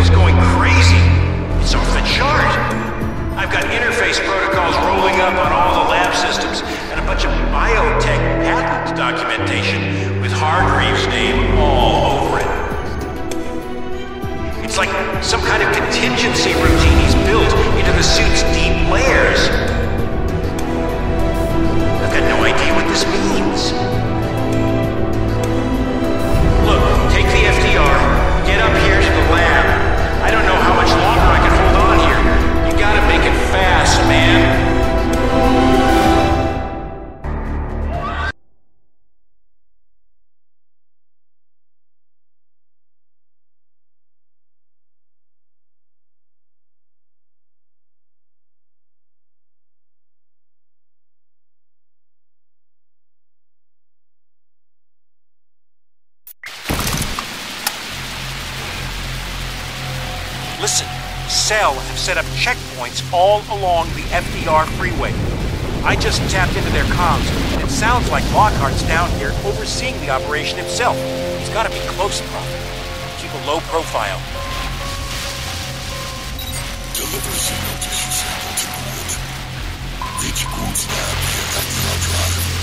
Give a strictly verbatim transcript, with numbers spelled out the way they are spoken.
is going crazy. It's off the chart. I've got interface protocols rolling up on all the lab systems and a bunch of biotech patent documentation with Hargreaves' name all over it. It's like some kind of contingency routine he's built into the suit's deep layers. I've got no idea what this means. Look, take the F D R, get up here to the lab. I don't know how much longer I can hold on here. You gotta make it fast, man. Listen, Cell have set up checkpoints all along the F D R freeway. I just tapped into their comms, and it sounds like Lockhart's down here overseeing the operation himself. He's gotta be close, Prophet. Keep a low profile. Deliver zero tissue sample to Gord. Reach Gord's lab via F D R drive.